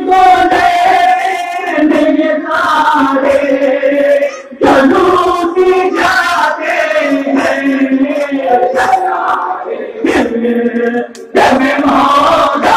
बोले मेरे सारे जलूसी जाते हैं जब मौला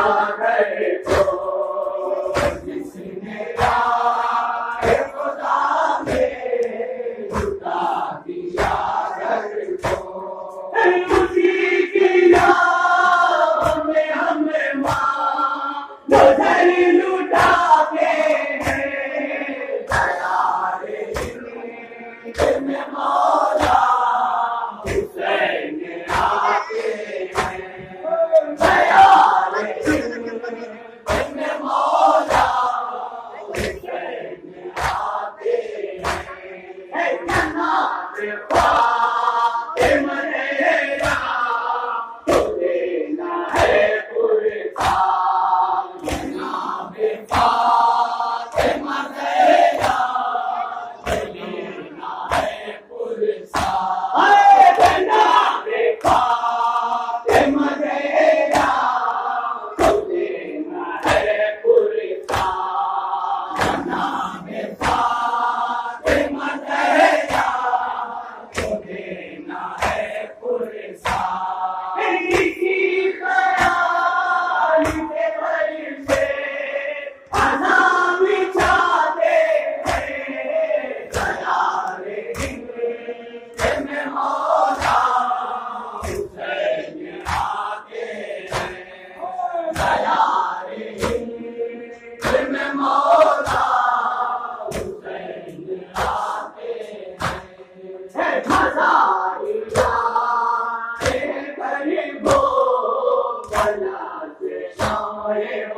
घर को जिसने राह खुदा में झुका दिया घर को उसी की याद में हमें माँ नजर लुटाते हैं दयारे में मौला हुसैन आते हैं दयारे में मौला हुसैन आते हैं जन्नत फातिमा मेरा तो देना है पुरस्कार जनाब फातिमा मेरा तो देना है पुरस्कार जनाब फातिमा मेरा तो देना है पुरस्कार जनाब फातिमा मेरा तो देना है पुरस्कार इसी ख्याल के घर से अज़ान चाहते हैं दयारे हिंद में मौला हुसैन आते हैं दयारे हिंद में मौला हुसैन आते हैं मज़ारी जाते गरीबों बला से शाये